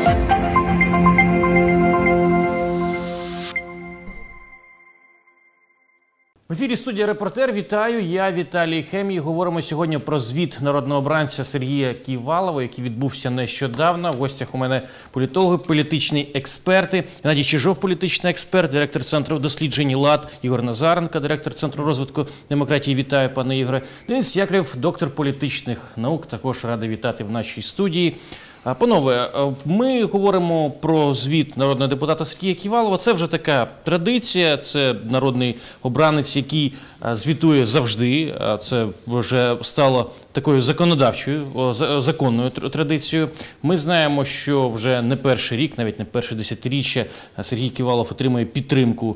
В ефірі студія «Репортер». Вітаю, я Віталій Хемій. Говоримо сьогодні про звіт народного обранця Сергія Ківалова, який відбувся нещодавно. В гостях у мене політологи, політичні експерти. Геннадій Чижов, політичний експерт, директор Центру досліджень «ЛАД», Ігор Назаренко, директор Центру розвитку демократії. Вітаю, пане Ігоре. Денис Яковлєв, доктор політичних наук, також радий вітати в нашій студії. Панове, ми говоримо про звіт народного депутата Сергія Ківалова. Це вже така традиція, це народний обранець, який звітує завжди. Це вже стало такою законодавчою, законною традицією. Ми знаємо, що вже не перший рік, навіть не перше десятиріччя Сергій Ківалов отримує підтримку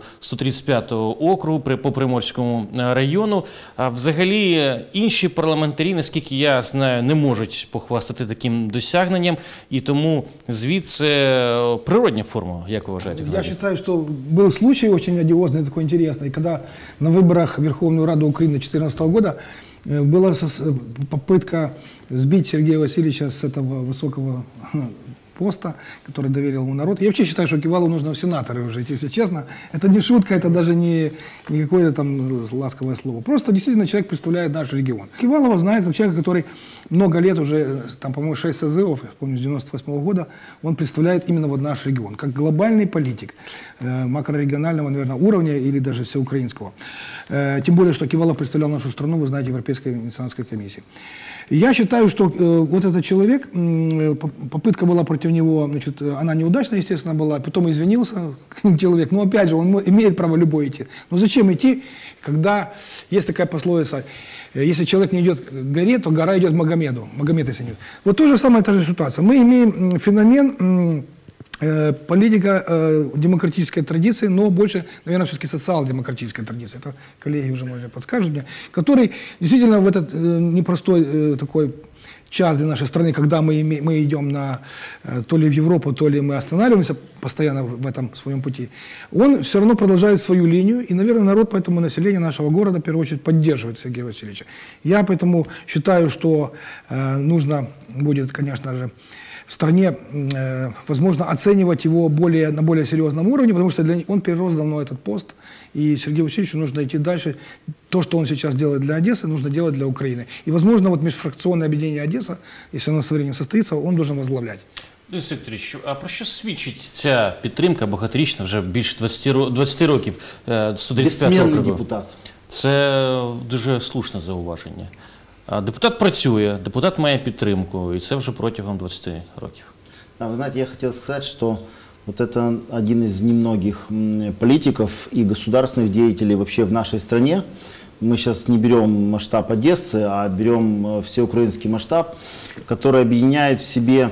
135-го округу по Приморському району. А взагалі інші парламентарі, наскільки я знаю, не можуть похвастати таким досягненням. И тому звіт – це природная форма, как вы уважаете? Я считаю, что был случай очень одиозный, такой интересный, когда на выборах в Верховную Раду Украины 2014 года была попытка сбить Сергея Васильевича с этого высокого поста, который доверил ему народ. Я вообще считаю, что Ківалову нужно в сенаторы уже, если честно. Это не шутка, это даже не какое-то там ласковое слово. Просто действительно человек представляет наш регион. Ківалова знает как человека, который много лет уже, там, по-моему, 6 созывов, я помню, с 98 года, он представляет именно вот наш регион, как глобальный политик макрорегионального, наверное, уровня или даже всеукраинского. Тем более, что Ківалов представлял нашу страну, вы знаете, в Европейской Венецианской комиссии. Я считаю, что вот этот человек, попытка была против него, значит, она неудачная, естественно, была, потом извинился человек, но опять же, он имеет право любой идти. Но зачем идти, когда есть такая пословица, если человек не идет к горе, то гора идет к Магомеду, Магомед если нет. Вот то же самое, та же ситуация. Мы имеем феномен политика демократической традиции, но больше, наверное, все-таки социал-демократической традиции. Это коллеги уже, может, подскажут мне, который действительно в этот непростой такой час для нашей страны, когда мы идем то ли в Европу, то ли мы останавливаемся постоянно в этом своем пути, он все равно продолжает свою линию, и, наверное, народ, поэтому население нашего города, в первую очередь, поддерживает Сергея Васильевича. Я поэтому считаю, что нужно будет, конечно же, в стране, возможно, оценивать его на более серьезном уровне, потому что он перерос давно этот пост, и Сергею Васильевичу нужно идти дальше. То, что он сейчас делает для Одессы, нужно делать для Украины. И, возможно, вот межфракционное объединение Одесса, если оно со временем состоится, он должен возглавлять. Денис Вікторович, а про що свідчить ця підтримка багаторічна, вже більше 20 років 135 округу? Депутат. Це дуже слушне зауваження. Депутат працює, депутат має підтримку, і це вже протягом 20 років. Да, вы знаете, я хотел сказать, что вот это один из немногих политиков и государственных деятелей вообще в нашей стране. Мы сейчас не берем масштаб Одессы, а берем всеукраинский масштаб, который объединяет в себе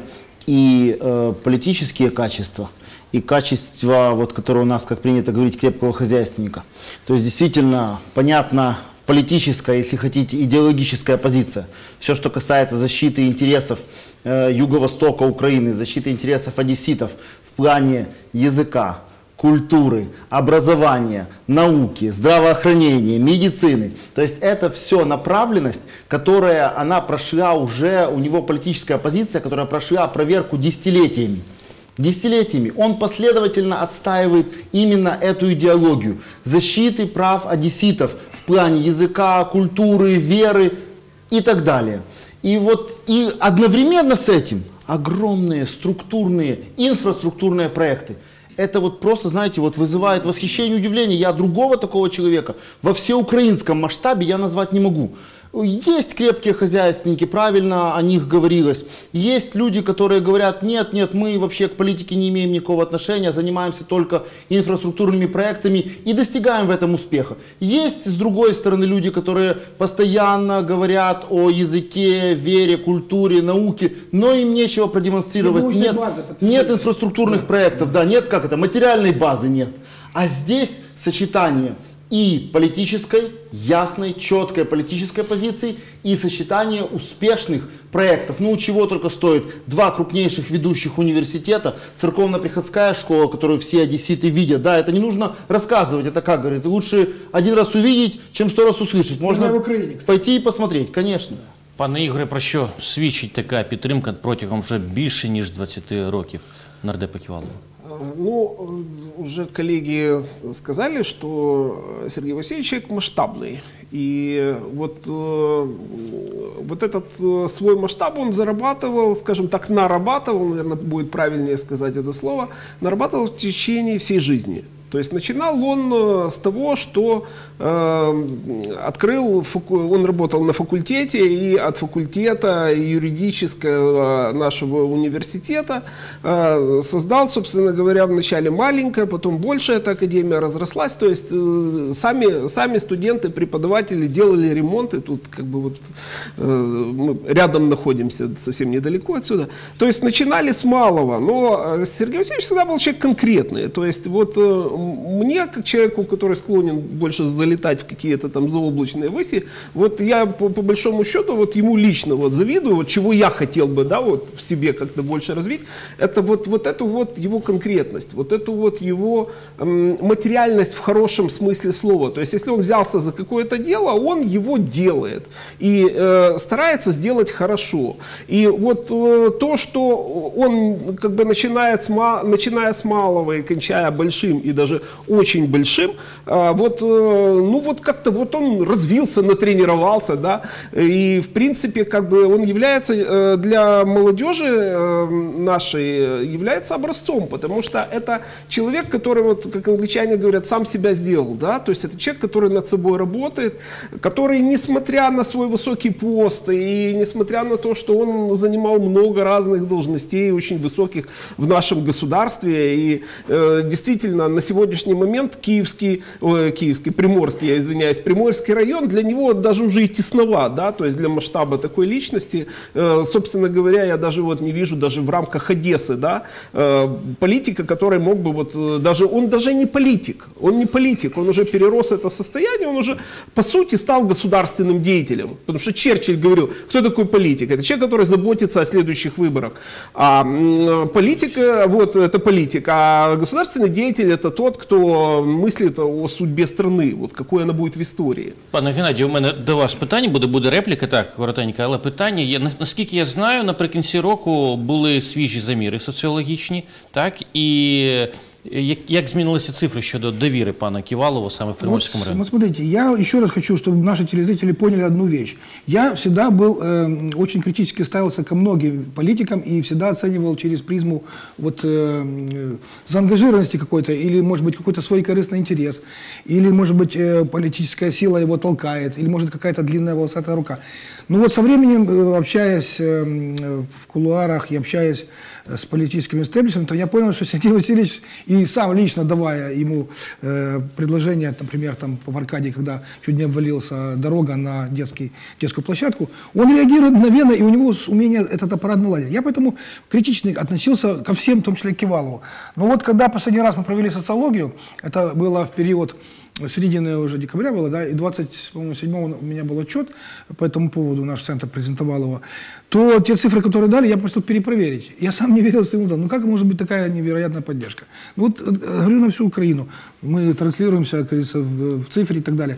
и политические качества, и качество, вот, которое у нас, как принято говорить, крепкого хозяйственника. То есть действительно понятно, политическая, если хотите, идеологическая позиция. Все, что касается защиты интересов юго-востока Украины, защиты интересов одесситов в плане языка, культуры, образования, науки, здравоохранения, медицины. То есть это все направленность, которая, она прошла уже, у него политическая позиция, которая прошла проверку десятилетиями. Десятилетиями он последовательно отстаивает именно эту идеологию защиты прав одесситов в плане языка, культуры, веры и так далее. И одновременно с этим огромные структурные, инфраструктурные проекты. Это вот просто, знаете, вот вызывает восхищение и удивление. Я другого такого человека во всеукраинском масштабе я назвать не могу. Есть крепкие хозяйственники, правильно о них говорилось. Есть люди, которые говорят, нет, мы вообще к политике не имеем никакого отношения, занимаемся только инфраструктурными проектами и достигаем в этом успеха. Есть, с другой стороны, люди, которые постоянно говорят о языке, вере, культуре, науке, но им нечего продемонстрировать. Нет инфраструктурных проектов, да, нет, материальной базы нет. А здесь сочетание и политической, ясной, четкой политической позиции, и сочетание успешных проектов. Ну, чего только стоит два крупнейших ведущих университета, церковно-приходская школа, которую все одесситы видят. Да, это не нужно рассказывать, это как говорится, лучше один раз увидеть, чем 100 раз услышать. Можно пойти и посмотреть, конечно. Пане Ігоре, про що свідчить така підтримка протягом вже більше, ніж 20 років нардепа Ківалова? Ну, уже коллеги сказали, что Сергей Васильевич человек масштабный. И вот этот свой масштаб он зарабатывал, скажем так, нарабатывал, наверное, будет правильнее сказать это слово, нарабатывал в течение всей жизни. То есть начинал он с того, что он работал на факультете, и от факультета юридического нашего университета создал, собственно говоря, вначале маленькая, потом большая эта академия разрослась. То есть сами студенты, преподаватели делали ремонт, и тут как бы вот мы рядом находимся, совсем недалеко отсюда. То есть начинали с малого, но Сергей Васильевич всегда был человек конкретный. То есть вот мне, как человеку, который склонен больше залетать в какие-то там заоблачные выси, вот я по большому счету вот ему лично вот завидую, вот чего я хотел бы, да, вот в себе как-то больше развить, это вот эту вот его конкретность, вот эту вот его материальность в хорошем смысле слова. То есть если он взялся за какое-то дело, он его делает и старается сделать хорошо. И вот то, что он как бы начиная с малого и кончая большим и даже очень большим, вот, ну вот как-то вот он развился, натренировался, да, и в принципе как бы он является для молодежи нашей, является образцом, потому что это человек, который, вот как англичане говорят, сам себя сделал, да, то есть это человек, который над собой работает, который, несмотря на свой высокий пост и несмотря на то, что он занимал много разных должностей, очень высоких в нашем государстве, и действительно на сегодняшний момент Приморский район для него даже уже и тесноват, да, то есть для масштаба такой личности, собственно говоря, я даже вот не вижу даже в рамках Одессы, да, политика, который мог бы вот он даже не политик, он уже перерос это состояние, он уже по сути стал государственным деятелем, потому что Черчилль говорил, кто такой политик? Это человек, который заботится о следующих выборах, а политика, вот это политик, а государственный деятель это тот, кто мыслит о судьбе страны, от якою вона буде в історії. Пане Геннадію, у мене до вас питання, буде репліка, так, коротенька, але питання є, наскільки я знаю, наприкінці року були свіжі заміри соціологічні, так, і як змінилися цифри щодо довіри пана Ківалова саме в Приморском районе? Вот смотрите, я еще раз хочу, чтобы наши телезрители поняли одну вещь. Я всегда был, очень критически ставился ко многим политикам и всегда оценивал через призму вот, заангажированности какой-то, или, может быть, какой-то свой корыстный интерес, или, может быть, политическая сила его толкает, или, может, какая-то длинная волосатая рука. Но вот со временем, общаясь в кулуарах и общаясь с политическим истеблишментом, я понял, что Сергей Васильевич, и сам лично давая ему предложение, например, там, в Аркадии, когда чуть не обвалилась дорога на детскую площадку, он реагирует мгновенно, и у него умение этот аппарат наладить. Я поэтому критично относился ко всем, в том числе к Ківалову. Но вот когда последний раз мы провели социологию, это было в период середины уже декабря было, да, и 27-го у меня был отчет по этому поводу, наш центр презентовал его, то те цифры, которые дали, я просто перепроверить. Я сам не верил своим глазам. Ну как может быть такая невероятная поддержка? Ну вот говорю на всю Украину, мы транслируемся, как говорится, в цифре и так далее.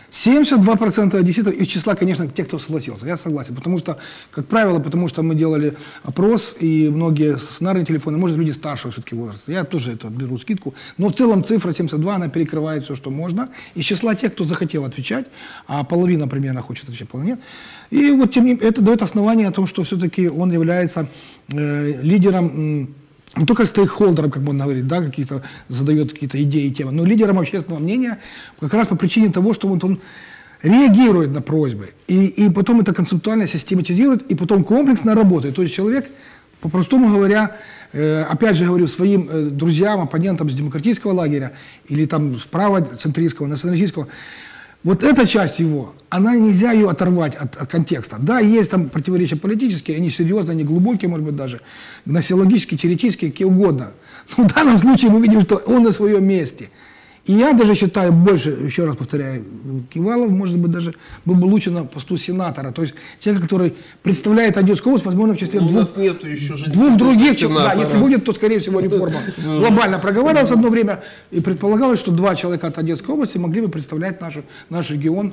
72% одесситов из числа, конечно, тех, кто согласился. Я согласен. Потому что, как правило, потому что мы делали опрос, и многие стационарные телефоны, может, люди старшего все-таки возраста. Я тоже это беру скидку. Но в целом цифра 72, она перекрывает все, что можно. Из числа тех, кто захотел отвечать, а половина примерно хочет отвечать, половина нет. И вот тем не менее, это дает основание о том, что все-таки он является лидером, не только стейкхолдером, как можно говорить, да, какие-то задает какие-то идеи и темы, но лидером общественного мнения как раз по причине того, что вот он реагирует на просьбы, и потом это концептуально систематизирует, и потом комплексно работает. То есть человек, по-простому говоря, опять же говорю своим друзьям, оппонентам с демократического лагеря или там с правоцентристского, националистического, вот эта часть его, она нельзя ее оторвать от контекста. Да, есть там противоречия политические, они серьезные, они глубокие, может быть, даже гносеологические, теоретические, какие угодно. Но в данном случае мы видим, что он на своем месте. И я даже считаю больше, еще раз повторяю, Кивалов, может быть, даже был бы лучше на посту сенатора. То есть человек, который представляет Одесскую область, возможно, в числе У нас нету еще двух других. Да, сенатора. если будет, то, скорее всего, реформа глобально проговаривалась одно время. И предполагалось, что 2 человека от Одесской области могли бы представлять наш регион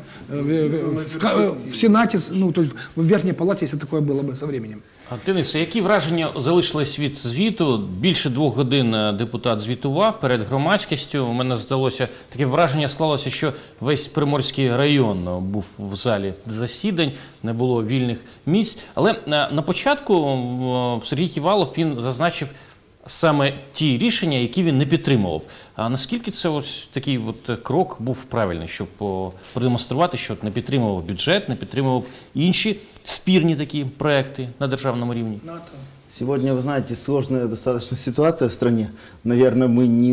в Сенате, ну, то есть в Верхней Палате, если такое было бы со временем. Денисе, які враження залишились від звіту? Більше 2 годин депутат звітував перед громадськістю. У мене здалося, таке враження склалося, що весь Приморський район був в залі засідань, не було вільних місць. Але на початку Сергій Ківалов, він зазначив саме ті рішення, які він не підтримував. А наскільки це ось такий от крок був правильний, щоб продемонструвати, що не підтримував бюджет, не підтримував інші спірні такі проекти на державному рівні? Сегодня, вы знаете, сложная достаточно ситуация в стране. Наверное,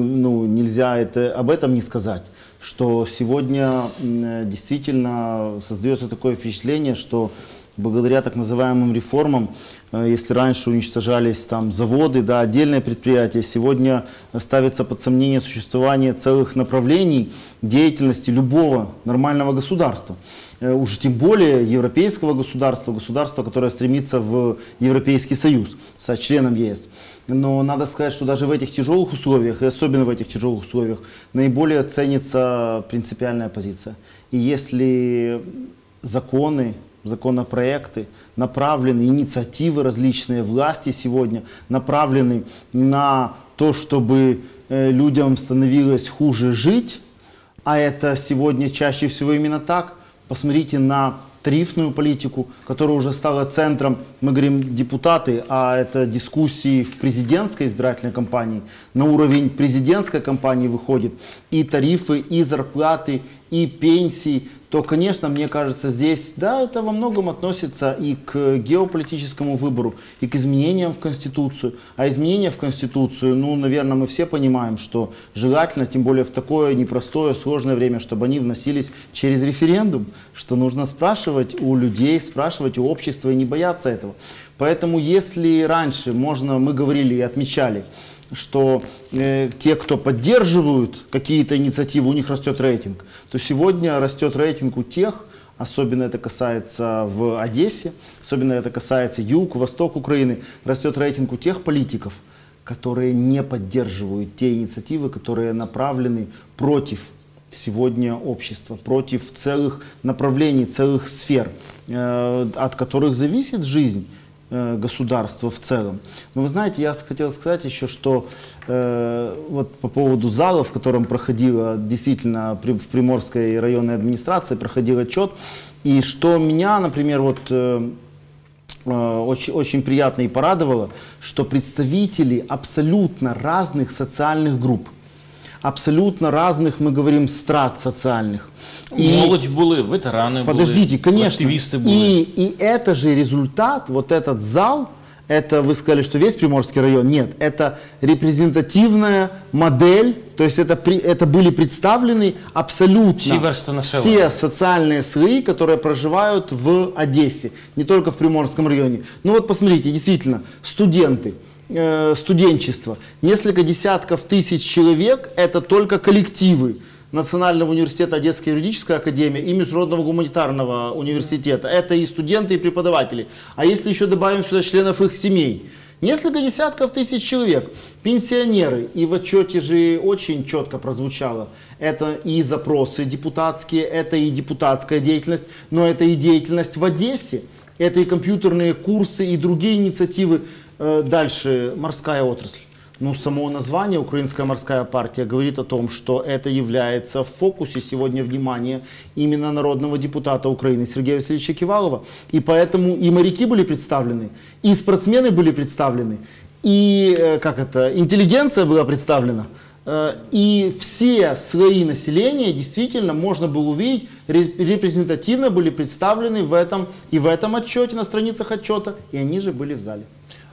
нельзя об этом не сказать, что сегодня действительно создается такое впечатление, что благодаря так называемым реформам, если раньше уничтожались там заводы, да, отдельные предприятия, сегодня ставится под сомнение существование целых направлений деятельности любого нормального государства. Уж тем более европейского государства, государства, которое стремится в Европейский Союз, стать членом ЕС. Но надо сказать, что даже в этих тяжелых условиях, и особенно в этих тяжелых условиях, наиболее ценится принципиальная позиция. И если законы, законопроекты направлены, инициативы различные власти сегодня направлены на то, чтобы людям становилось хуже жить, а это сегодня чаще всего именно так. Посмотрите на тарифную политику, которая уже стала центром, мы говорим депутаты, а это дискуссии в президентской избирательной кампании, на уровень президентской кампании выходит и тарифы, и зарплаты, и пенсии, то, конечно, мне кажется, здесь, да, это во многом относится и к геополитическому выбору, и к изменениям в Конституцию. А изменения в Конституцию, ну, наверное, мы все понимаем, что желательно, тем более в такое непростое, сложное время, чтобы они вносились через референдум, что нужно спрашивать у людей, спрашивать у общества и не бояться этого. Поэтому, если раньше мы говорили и отмечали, что те, кто поддерживают какие-то инициативы, у них растет рейтинг, то сегодня растет рейтинг у тех, особенно это касается в Одессе, особенно это касается юг, восток Украины, растет рейтинг у тех политиков, которые не поддерживают те инициативы, которые направлены против сегодня общества, против целых направлений, целых сфер, от которых зависит жизнь государства в целом. Но вы знаете, я хотел сказать еще, что вот по поводу зала, в котором проходила действительно в Приморской районной администрации проходил отчет, и что меня, например, вот очень приятно и порадовало, что представители абсолютно разных социальных групп, абсолютно разных, мы говорим, страт социальных. Молодь были, ветераны подождите, были, конечно. активисты были. И это же результат, вот этот зал, это вы сказали, что весь Приморский район, нет, это репрезентативная модель, то есть это были представлены абсолютно все социальные слои, которые проживают в Одессе, не только в Приморском районе. Ну вот посмотрите, действительно, студенты, студенчество, несколько десятков тысяч человек, это только коллективы Национального университета Одесская юридическая академия и Международного гуманитарного университета. Это и студенты, и преподаватели. А если еще добавим сюда членов их семей, несколько десятков тысяч человек, пенсионеры. И в отчете же очень четко прозвучало. Это и запросы депутатские, это и депутатская деятельность, но это и деятельность в Одессе, это и компьютерные курсы, и другие инициативы. Дальше морская отрасль. Ну, само название «Украинская морская партия» говорит о том, что это является в фокусе сегодня внимания именно народного депутата Украины Сергея Васильевича Кивалова. И поэтому и моряки были представлены, и спортсмены были представлены, и интеллигенция была представлена. И все слои населения действительно можно было увидеть, репрезентативно были представлены в этом отчете, на страницах отчета, и они же были в зале.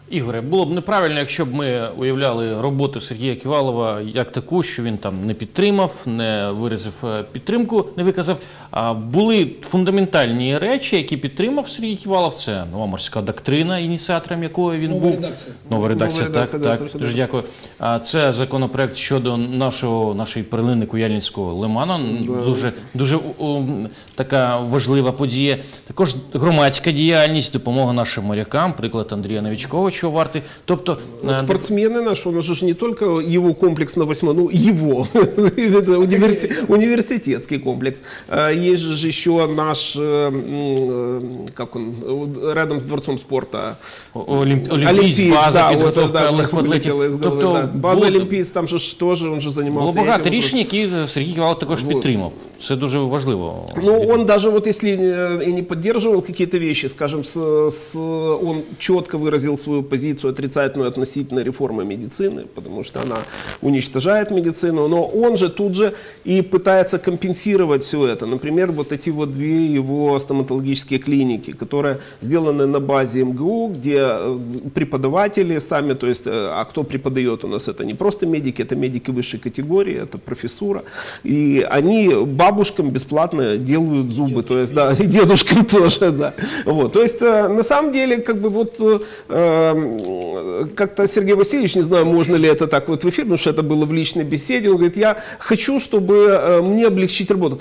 Ігоре, було б неправильно, якщо б ми уявляли роботу Сергія Ківалова як таку, що він там не підтримав, не виразив підтримку, не виказав. А були фундаментальні речі, які підтримав Сергій Ківалов. Це нова морська доктрина, ініціатором якої він був. Нова редакція, так. Дуже дякую. Це законопроект щодо нашої перлини Куяльницького лиману. Дуже така важлива подія. Також громадська діяльність, допомога нашим морякам, приклад Андрія Новичкова, чего варты. Тобто, спортсмены наши, он же не только его комплекс на 8, ну его, это университетский комплекс. Есть же еще наш, как он, рядом с дворцом спорта. Олімпійська база, підготовка легкоатлетів. Тобто, база Олімпійська, там же тоже, он же занимался. Було багато рішень, які Сергій Ківалов також підтримав. Це дуже важливо. Ну, он даже вот если и не поддерживал какие-то вещи, скажем, он четко выразил свою позицию отрицательную относительно реформы медицины, потому что она уничтожает медицину, но он же тут же и пытается компенсировать все это. Например, вот эти вот две его стоматологические клиники, которые сделаны на базе МГУ, где преподаватели сами, то есть, а кто преподает у нас, это не просто медики, это медики высшей категории, это профессура, и они бабушкам бесплатно делают зубы, то есть, да, и дедушкам тоже, да. Вот, то есть, на самом деле, как бы вот как-то Сергей Васильевич, не знаю, можно ли это так вот в эфир, потому что это было в личной беседе, он говорит, я хочу, чтобы мне облегчить работу.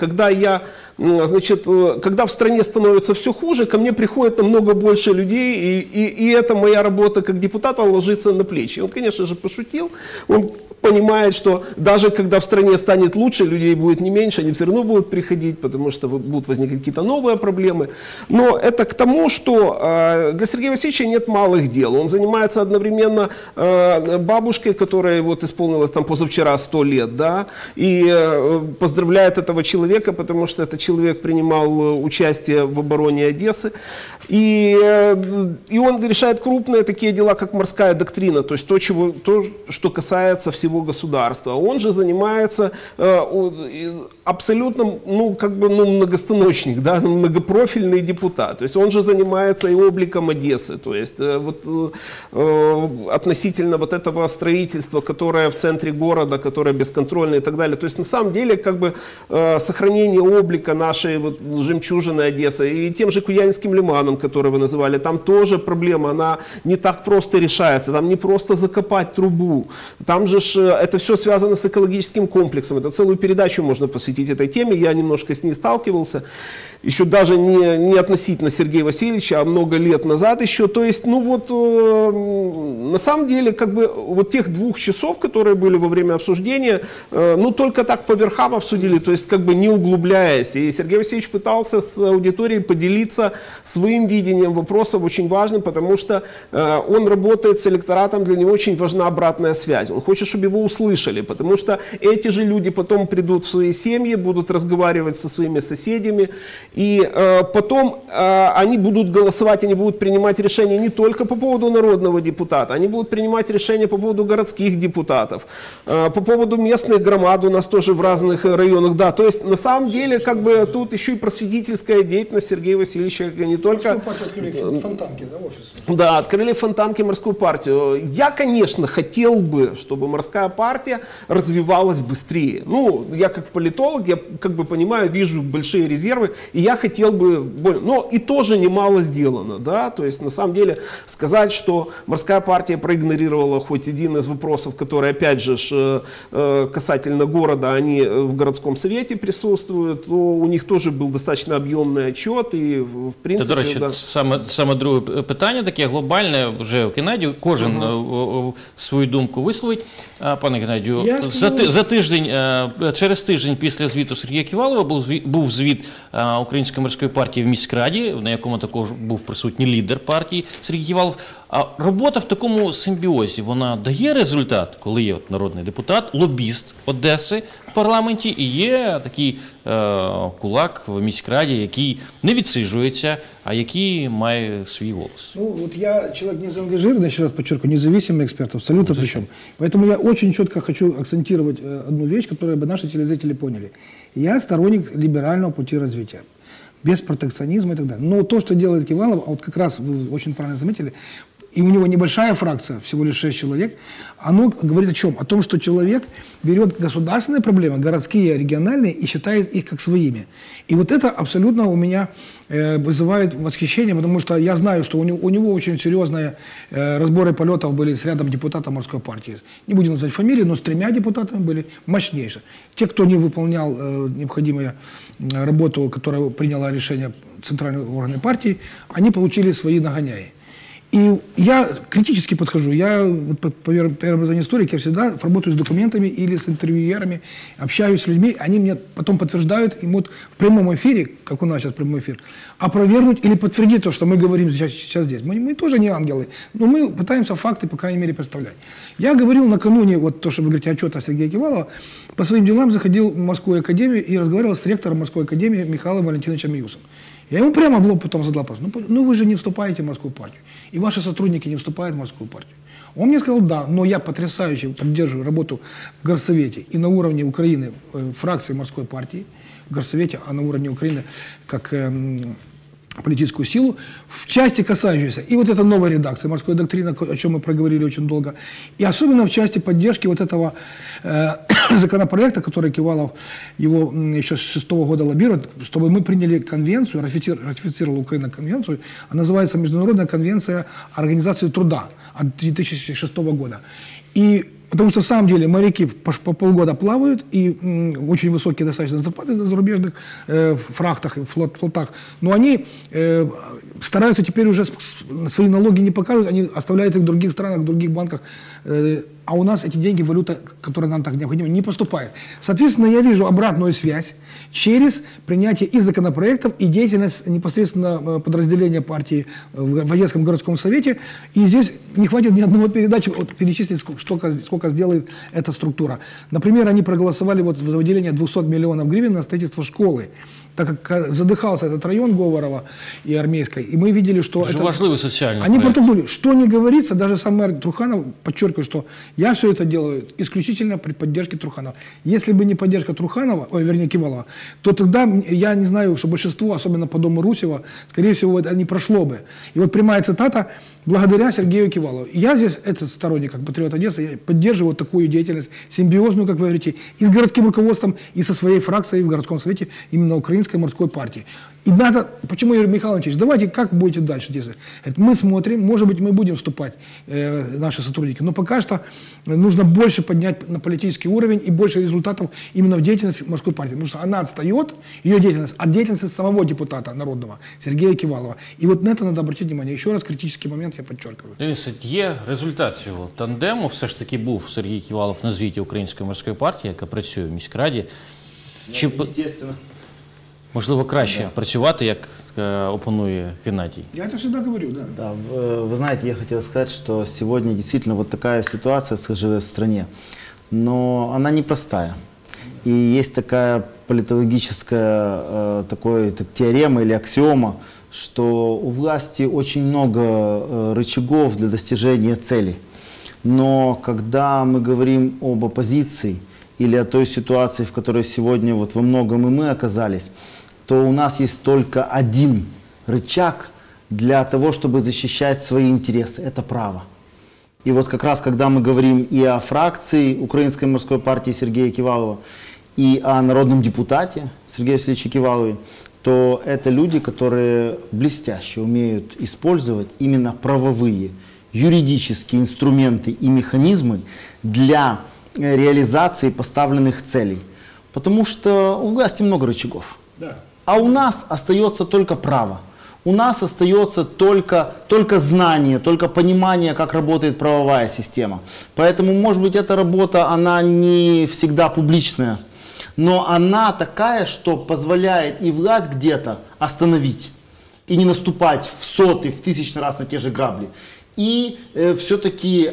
Когда в стране становится все хуже, ко мне приходит намного больше людей, и эта моя работа как депутата ложится на плечи. Он, конечно же, пошутил, он понимает, что даже когда в стране станет лучше, людей будет не меньше, они все равно будут приходить, потому что будут возникать какие-то новые проблемы. Но это к тому, что для Сергея Васильевича нет малых дел. Он занимается одновременно бабушкой, которая вот исполнилось там позавчера 100 лет, да, и поздравляет этого человека, потому что этот человек принимал участие в обороне Одессы. И он решает крупные такие дела, как морская доктрина, то есть то, что касается всего государства. Он же занимается абсолютно, многостаночник, да, многопрофильный депутат. То есть он же занимается и обликом Одессы, то есть относительно вот этого строительства, которое в центре города, которое бесконтрольное и так далее. То есть на самом деле как бы сохранение облика нашей вот жемчужины Одессы и тем же Куяльнинским лиманом, который вы называли, там тоже проблема, она не так просто решается, там не просто закопать трубу, там же это все связано с экологическим комплексом, это целую передачу можно посвятить этой теме, я немножко с ней сталкивался, еще даже не относительно Сергея Васильевича, а много лет назад еще, то есть, на самом деле, как бы, вот тех 2 часов, которые были во время обсуждения, только так по верхам обсудили, то есть, как бы не углубляясь, и Сергей Васильевич пытался с аудиторией поделиться своим видением вопросов, очень важным, потому что он работает с электоратом, для него очень важна обратная связь, он хочет, чтобы его услышали, потому что эти же люди потом придут в свои семьи, будут разговаривать со своими соседями, и потом они будут голосовать, они будут принимать решения не только по поводу народного депутата, они будут принимать решения по поводу городских депутатов, по поводу местных громад у нас тоже в разных районах, да, то есть на самом деле как бы тут еще и просветительская деятельность Сергея Васильевича, не только... Открыли фонтанки, да, офис? Да, открыли фонтанки морскую партию. Я, конечно, хотел бы, чтобы морская партия развивалась быстрее. Я как политолог, я как бы понимаю, вижу большие резервы, и я хотел бы... Но и тоже немало сделано, да, то есть на самом деле сказать, что морская партия проигнорировала хоть один из вопросов, которые, опять же, касательно города, они в городском совете присутствуют, то у них тоже был достаточно объемный отчет, и в принципе... До речі, саме друге питання, таке глобальне, вже в Геннадію, кожен свою думку висловить. Пане Геннадію, через тиждень після звіту Сергія Ківалова був звіт Української морської партії в міськраді, на якому також був присутній лідер партії Сергій Ківалов. А робота в такому симбіозі, вона дає результат, коли є народний депутат, лобіст Одеси в парламенті і є такий кулак в міськраді, який не відсиджується, а який має свій голос. Я человек не заангажированный, еще раз подчеркиваю, независимый эксперт, абсолютно причем. Поэтому я очень четко хочу акцентировать одну вещь, которую бы наши телезрители поняли. Я сторонник либерального пути развития, без протекционизма и так далее. Но то, что делает Ківалов, а вот как раз вы очень правильно заметили, и у него небольшая фракция, всего лишь 6 человек, оно говорит о чем? О том, что человек берет государственные проблемы, городские, региональные, и считает их как своими. И вот это абсолютно у меня вызывает восхищение, потому что я знаю, что у него очень серьезные разборы полетов были с рядом депутатов морской партии. Не будем называть фамилии, но с 3 депутатами были мощнейшие. Те, кто не выполнял необходимую работу, которая приняла решение центральные органы партии, они получили свои нагоняи. И я критически подхожу. Я по преобразованию историка, я всегда работаю с документами или с интервьюерами, общаюсь с людьми, они мне потом подтверждают, и вот в прямом эфире, как у нас сейчас прямой эфир, опровергнуть или подтвердить то, что мы говорим сейчас здесь. Мы тоже не ангелы, но мы пытаемся факты, по крайней мере, представлять. Я говорил накануне, вот то, что вы говорите, отчета Сергея Кивалова, по своим делам заходил в Морскую академию и разговаривал с ректором Морской академии Михаилом Валентиновичем Юсом. Я ему прямо в лоб потом задал вопрос. Ну вы же не вступаете в морскую партию. И ваши сотрудники не вступают в морскую партию. Он мне сказал, да, но я потрясающе поддерживаю работу в горсовете и на уровне Украины фракции морской партии, в горсовете, а на уровне Украины как политическую силу, в части касающейся, и вот эта новая редакция «Морской доктрины», о чем мы проговорили очень долго, и особенно в части поддержки вот этого законопроекта, который Кивалов его еще с 2006 года лоббирует, чтобы мы приняли конвенцию, ратифицировала Украина конвенцию, она называется «Международная конвенция Организации труда» от 2006 года. И потому что, на самом деле, моряки по полгода плавают, и очень высокие достаточно зарплаты на зарубежных фрахтах и флотах, но они стараются теперь уже свои налоги не показывать, они оставляют их в других странах, в других банках, а у нас эти деньги, валюта, которая нам так необходима, не поступает. Соответственно, я вижу обратную связь через принятие и законопроектов, и деятельность непосредственно подразделения партии в Одесском городском совете. И здесь не хватит ни одного передачи вот, перечислить, сколько сделает эта структура. Например, они проголосовали вот за выделение 200 миллионов гривен на строительство школы, так как задыхался этот район Говорова и Армейской, и мы видели, что это важливый социальный они проект. протолкнули. Что не говорится, даже сам мэр Труханов подчеркивает, что я все это делаю исключительно при поддержке Труханова. Если бы не поддержка Труханова, вернее Кивалова, то тогда я не знаю, что большинство, особенно по дому Русева, скорее всего, это не прошло бы. И вот прямая цитата: благодаря Сергею Кивалову. Я здесь, этот сторонник, как патриот Одессы, я поддерживаю такую деятельность, симбиозную, как вы говорите, и с городским руководством, и со своей фракцией в городском совете именно Украинской морской партии. И надо, почему я говорю, Михаил Ильич, давайте, как будете дальше действовать? Мы смотрим, может быть, мы будем вступать, наши сотрудники, но пока что нужно больше поднять на политический уровень и больше результатов именно в деятельности морской партии, потому что она отстает, ее деятельность, от деятельности самого депутата народного Сергея Кивалова. И вот на это надо обратить внимание. Еще раз критический момент я подчеркиваю. Дивіться, є результат цього тандему. Все ж таки був Сергій Ківалов на звіті Української морської партії, яка працює в міськраді. Чи, Естественно. можливо, краще працювати, як опонує Геннадій? Я это всегда говорю, да. Да, вы знаете, я хотел сказать, что сегодня действительно вот такая ситуация сложилась в стране, но она непростая. И есть такая политологическая теорема или аксиома, что у власти очень много рычагов для достижения целей. Но когда мы говорим об оппозиции или о той ситуации, в которой сегодня вот во многом и мы оказались, то у нас есть только один рычаг для того, чтобы защищать свои интересы. Это право. И вот как раз, когда мы говорим и о фракции Украинской морской партии Сергея Кивалова, и о народном депутате Сергея Васильевича Кивалове, то это люди, которые блестяще умеют использовать именно правовые, юридические инструменты и механизмы для реализации поставленных целей. Потому что у власти много рычагов. Да. А у нас остается только право. У нас остается только знание, только понимание, как работает правовая система. Поэтому, может быть, эта работа, она не всегда публичная, но она такая, что позволяет и власть где-то остановить и не наступать в сотый, в тысячный раз на те же грабли. И все-таки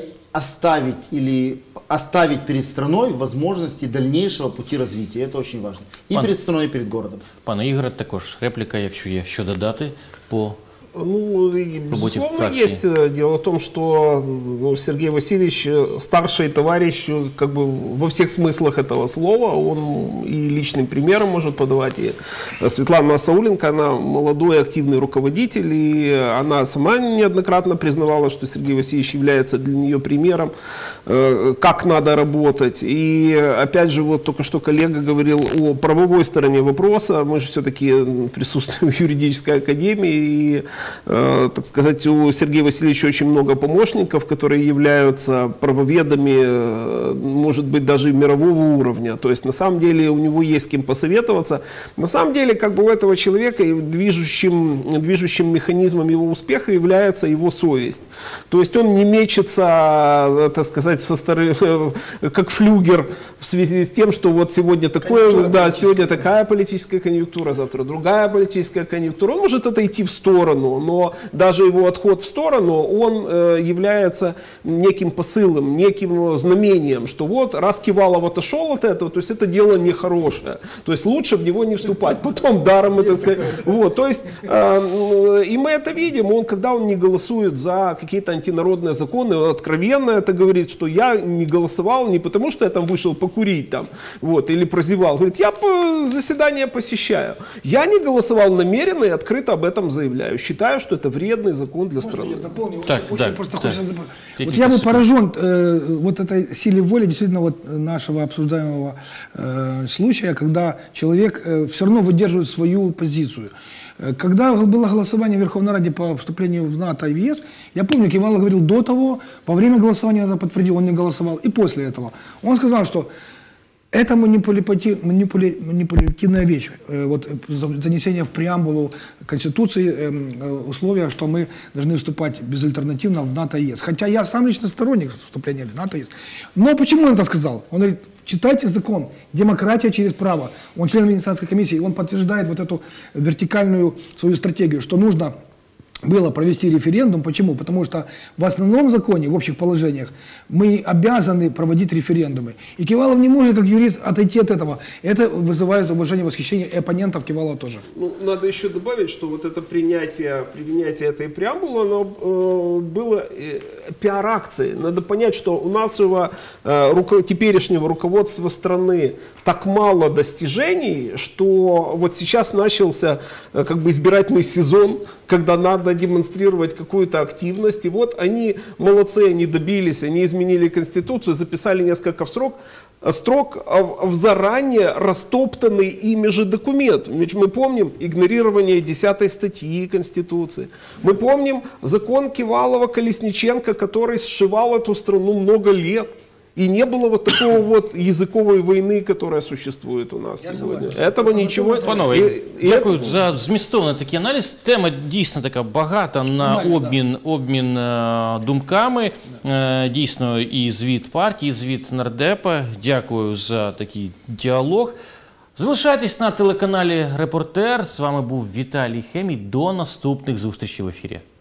оставить перед страной возможности дальнейшего пути развития. Это очень важно. И перед страной, и перед городом. Пане Ігоре, також репліка, якщо є що додати по Ну, и, безусловно, есть. Дело в том, что Сергей Васильевич старший товарищ как бы во всех смыслах этого слова. Он и личным примером может подавать. И Светлана Асауленко, она молодой активный руководитель, и она сама неоднократно признавала, что Сергей Васильевич является для нее примером, как надо работать. И опять же, вот только что коллега говорил о правовой стороне вопроса. Мы же все-таки присутствуем в юридической академии, и, так сказать, у Сергея Васильевича очень много помощников, которые являются правоведами, может быть, даже мирового уровня. То есть, на самом деле, у него есть с кем посоветоваться. На самом деле, как бы у этого человека движущим механизмом его успеха является его совесть. То есть, он не мечется, так сказать, со стороны, как флюгер, в связи с тем, что вот сегодня такое, да, сегодня такая политическая конъюнктура, завтра другая политическая конъюнктура. Он может отойти в сторону, но даже его отход в сторону, он является неким посылом, неким знамением, что вот раз Кивалов отошел от этого, то есть это дело нехорошее. То есть лучше в него не вступать. Потом даром это сказать. Вот, то есть, и мы это видим, когда он не голосует за какие-то антинародные законы, он откровенно это говорит, что я не голосовал не потому, что я там вышел покурить там, вот, или прозевал. Говорит, я заседание посещаю. Я не голосовал намеренно и открыто об этом заявляю. Считаю, что это вредный закон для страны. Я дополню. Так, Очень да, просто так. Вот я бы поражен вот этой силе воли действительно вот нашего обсуждаемого случая, когда человек все равно выдерживает свою позицию. Когда было голосование в Верховной Раде по вступлению в НАТО и в ЕС, я помню, Кивалов говорил до того, во время голосования это подтвердил, он не голосовал, и после этого. Он сказал, что это манипулятивная вещь, вот занесение в преамбулу Конституции условия, что мы должны вступать безальтернативно в НАТО и ЕС. Хотя я сам лично сторонник вступления в НАТО и ЕС. Но почему он это сказал? Он говорит, читайте закон, демократия через право. Он член Венецианской комиссии, он подтверждает вот эту вертикальную свою стратегию, что нужно было провести референдум. Почему? Потому что в основном законе, в общих положениях, мы обязаны проводить референдумы. И Кивалов не может, как юрист, отойти от этого. Это вызывает уважение, восхищение и оппонентов Кивалова тоже. Ну, надо еще добавить, что вот это принятие этой преамбулы, оно было пиар-акцией. Надо понять, что у нашего теперешнего руководства страны так мало достижений, что вот сейчас начался как бы избирательный сезон, когда надо демонстрировать какую-то активность. И вот они молодцы, они добились, они изменили Конституцию, записали несколько строк в заранее растоптанный ими же документ. Ведь мы помним игнорирование 10 статьи Конституции. Мы помним закон Кивалова-Колесниченко, который сшивал эту страну много лет. И не было вот такого вот языковой войны, которая существует у нас сьогодні. Этого нічого. Панове, дякую за змістовний такий аналіз. Тема дійсно така багата на обмін думками. Дійсно і звіт партії, і звіт нардепа. Дякую за такий діалог. Залишайтесь на телеканалі «Репортер». З вами був Віталій Хемій. До наступних зустрічей в ефірі.